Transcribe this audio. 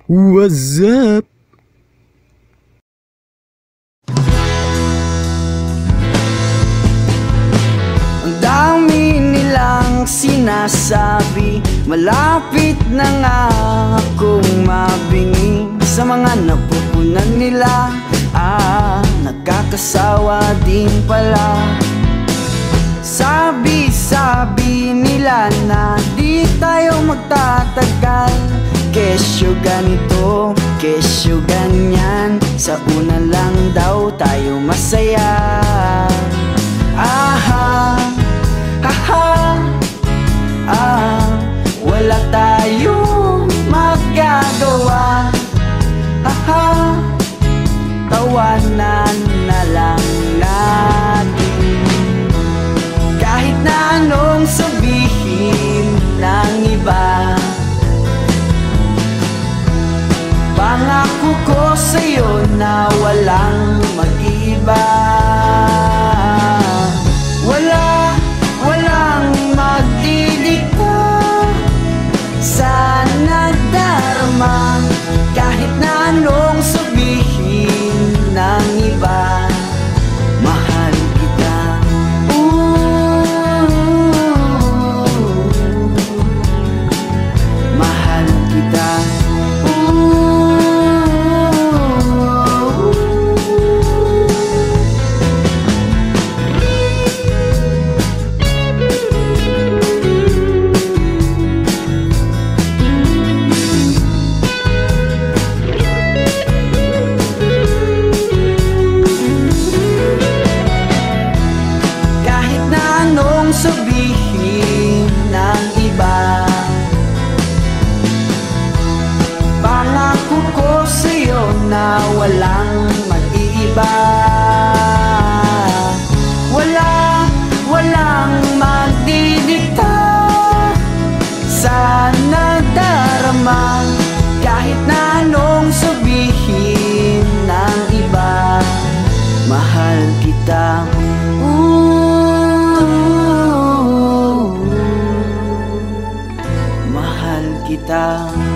What's up? Ang dami nilang sinasabi, malapit na nga akong mabingi. Sa mga napupunan nila, nakakasawa din pala. Sabi nila na di tayo magtatagal, kesyo ganito, kesyo ganyan, sa una lang daw tayo masaya. Aha, haha, wala tayong magagawa. Aha, tawanan na lang natin. Kahit na anong sabihin ng iba, pangako ko sa'yo na walang mag-iiba. Walang magdidikta sa nagdarama. Kahit na anong sabihin ng iba, mahal kita. Mahal kita. Sabihin ng iba, pangako ko sa'yo na walang mag-iiba. Walang magdidikta sa nadarama. Kahit na anong sabihin ng iba, mahal kita. Mahal kita.